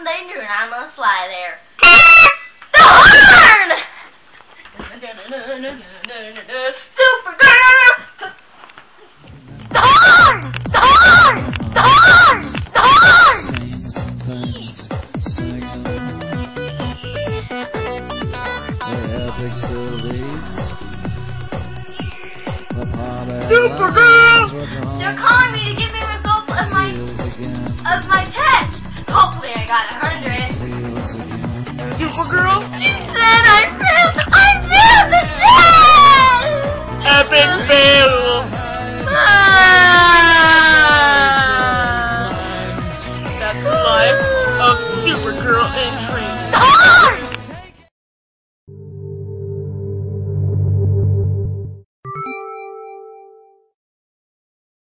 danger and I'm gonna fly there. Darn! Supergirl! Darn! Darn! Darn! Darn! Supergirl! They're calling me to give me results of my test. Hopefully I got 100. Supergirl?